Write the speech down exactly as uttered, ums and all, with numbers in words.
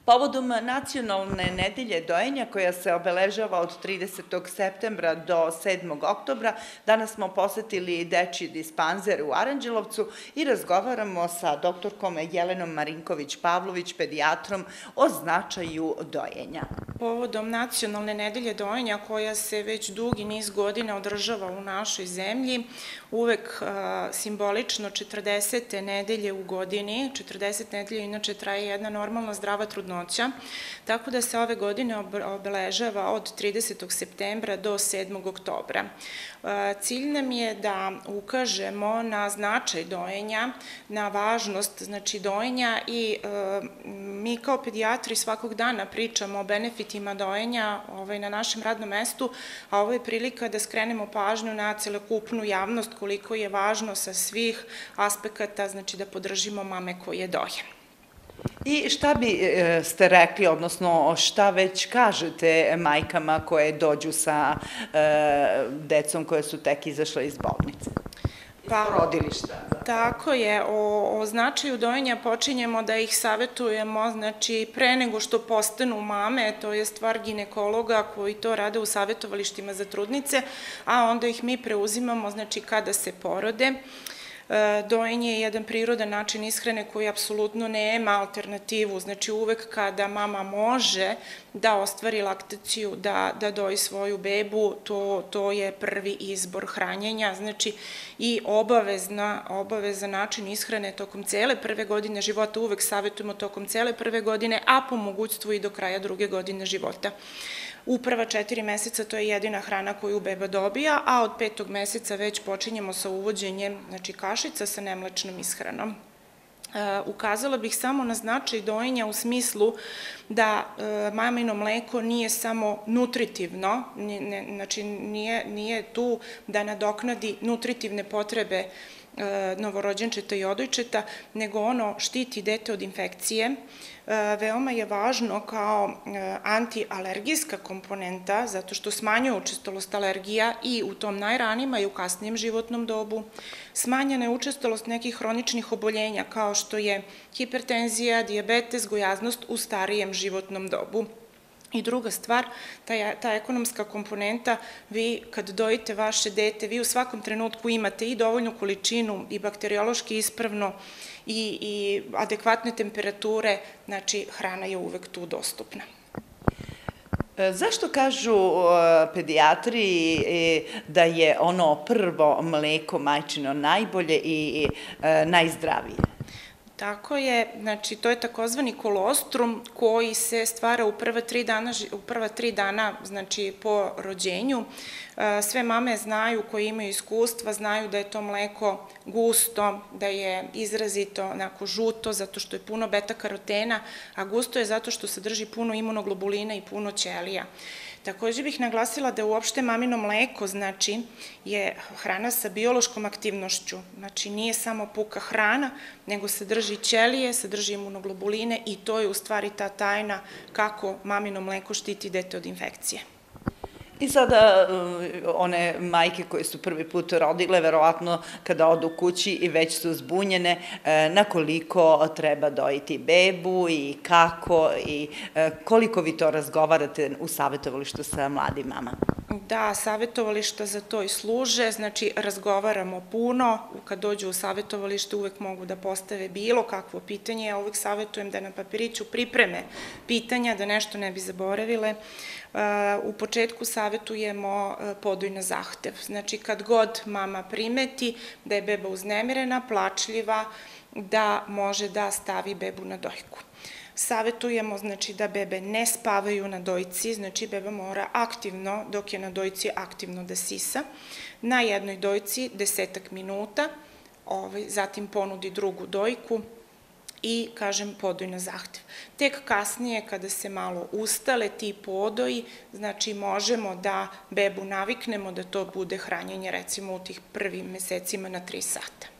Povodom nacionalne nedelje dojenja koja se obeležava od tridesetog septembra do sedmog oktobra, danas smo posetili dečiji dispanzer u Aranđelovcu i razgovaramo sa doktorkom Jelenom Marinković-Pavlović, pedijatrom, o značaju dojenja. Povodom nacionalne nedelje dojenja koja se već dugi niz godina održava u našoj zemlji, uvek simbolično četrdesete nedelje u godini, četrdeset nedelja inače traje jedna normalna zdrava trudnoća, tako da se ove godine obeležava od tridesetog septembra do sedmog oktobra. Cilj nam je da ukažemo na značaj dojenja, na važnost znači dojenja i mi kao pedijatri svakog dana pričamo o benefitima dojenja na našem radnom mestu, a ovo je prilika da skrenemo pažnju na celokupnu javnost koliko je važno sa svih aspekata, znači da podržimo mame koje doje. I šta bi ste rekli, odnosno šta već kažete majkama koje dođu sa decom koje su tek izašle iz bolnice? Pa, tako je, o značaju dojenja počinjemo da ih savetujemo, znači pre nego što postanu mame, to je stvar ginekologa koji to rade u savetovalištima za trudnice, a onda ih mi preuzimamo, znači kada se porode. Dojenje je jedan prirodan način ishrane koji apsolutno nema alternativu, znači uvek kada mama može da ostvari laktaciju, da doji svoju bebu, to je prvi izbor hranjenja, znači i obavezan način ishrane tokom cele prve godine života, uvek savetujemo tokom cele prve godine, a po mogućstvu i do kraja druge godine života. U prva četiri meseca to je jedina hrana koju beba dobija, a od petog meseca već počinjemo sa uvođenjem kašica sa nemlečnom ishranom. Ukazala bih samo na značaj dojenja u smislu da mamino mleko nije samo nutritivno, znači nije tu da nadoknadi nutritivne potrebe novorođenčeta i odojčeta, nego ono štiti dete od infekcije. Veoma je važno kao antialergijska komponenta, zato što smanjuje učestalost alergija i u tom najranijima i u kasnijem životnom dobu. Smanjena je učestalost nekih hroničnih oboljenja kao što je hipertenzija, dijabetes, gojaznost u starijem životnom dobu. I druga stvar, ta ekonomska komponenta, vi kad dojite vaše dete, vi u svakom trenutku imate i dovoljnu količinu i bakteriološki ispravno i adekvatne temperature, znači hrana je uvek tu dostupna. Zašto kažu pedijatri da je ono prvo mleko majčino najbolje i najzdravije? Tako je, znači to je takozvani kolostrum koji se stvara u prva tri dana, znači po rođenju. Sve mame znaju koje imaju iskustva, znaju da je to mleko gusto, da je izrazito onako žuto zato što je puno beta-karotena, a gusto je zato što sadrži puno imunoglobulina i puno ćelija. Takođe bih naglasila da uopšte mamino mleko, znači, je hrana sa biološkom aktivnošću. Znači, nije samo puka hrana, nego sadrži ćelije, sadrži imunoglobuline i to je u stvari ta tajna kako mamino mleko štiti dete od infekcije. I sada one majke koje su prvi put rodile, verovatno kada odu kući i već su zbunjene, na koliko treba dojiti bebu i kako i koliko vi to razgovarate u savetovalištu sa mladim mamama? Da, savetovališta za to i služe, znači razgovaramo puno, kad dođu u savetovalište uvek mogu da postave bilo kakvo pitanje, ja uvek savetujem da na papiriću pripreme pitanja, da nešto ne bi zaboravile. U početku savetujemo podoj na zahtev, znači kad god mama primeti da je beba uznemirena, plačljiva, da može da stavi bebu na dojku. Savetujemo znači da bebe ne spavaju na dojci, znači beba mora aktivno, dok je na dojci aktivno da sisa, na jednoj dojci desetak minuta, zatim ponudi drugu dojku i, kažem, podoj na zahtev. Tek kasnije, kada se malo ustale ti podoji, znači možemo da bebu naviknemo da to bude hranjenje recimo u tih prvim mesecima na tri sata.